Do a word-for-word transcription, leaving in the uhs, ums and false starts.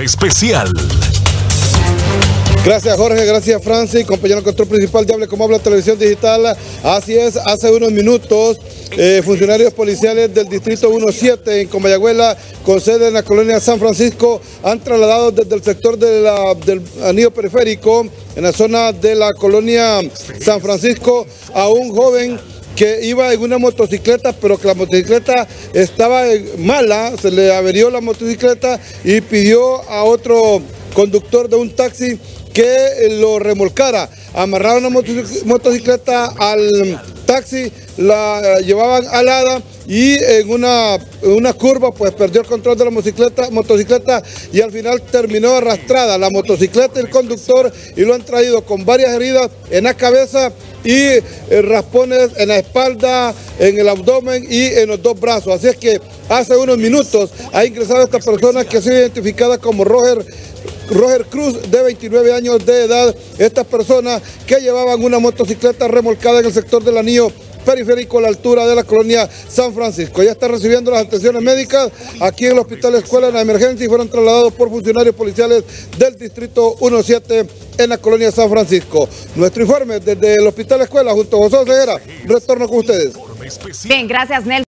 Especial. Gracias Jorge, gracias Francis, compañero de control principal de Hable Como Habla Televisión Digital. Así es, hace unos minutos eh, funcionarios policiales del distrito uno siete en Comayagüela, con sede en la colonia San Francisco, han trasladado desde el sector de la, del anillo periférico, en la zona de la colonia San Francisco, a un joven que iba en una motocicleta, pero que la motocicleta estaba mala, se le averió la motocicleta y pidió a otro conductor de un taxi que lo remolcara. Amarraron la motocicleta al taxi, la llevaban alada y en una, en una curva pues perdió el control de la motocicleta, motocicleta y al final terminó arrastrada la motocicleta y el conductor, y lo han traído con varias heridas en la cabeza y eh, raspones en la espalda, en el abdomen y en los dos brazos. Así es que hace unos minutos ha ingresado esta persona que ha sido identificada como Roger Roger Cruz, de veintinueve años de edad. Estas personas que llevaban una motocicleta remolcada en el sector del anillo periférico a la altura de la colonia San Francisco. Ya está recibiendo las atenciones médicas aquí en el Hospital Escuela en la emergencia y fueron trasladados por funcionarios policiales del distrito uno siete en la colonia San Francisco. Nuestro informe desde el Hospital Escuela junto a José Ceguera. Retorno con ustedes. Bien, gracias Nelson.